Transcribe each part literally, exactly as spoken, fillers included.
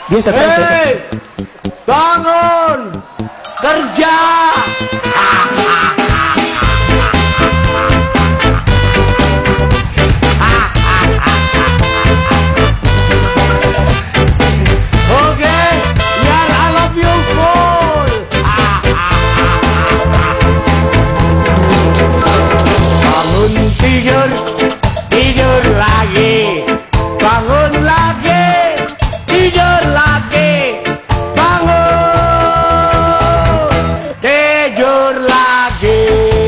Biasa kan? Hei, bangun, kerja. Oke, biar I love you full. Bangun tidur, tidur lagi. Bangun lagi, tidur lagi. Bangun, tidur lagi.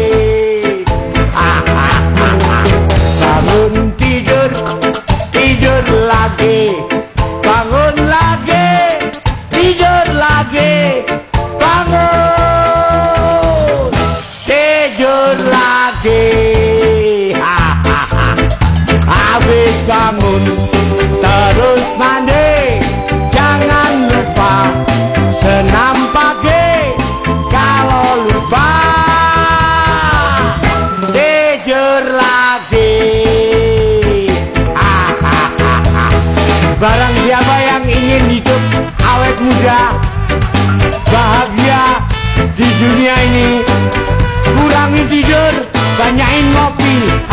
Bangun tidur, tidur lagi. Bangun lagi, tidur lagi. Bangun, tidur lagi. Habis bangun, terus mandi. Jangan lupa senam pagi. Kalau lupa, tidur lagi. Barang siapa yang ingin hidup awet muda, bahagia di dunia ini, kurangi tidur, banyakin ngopi.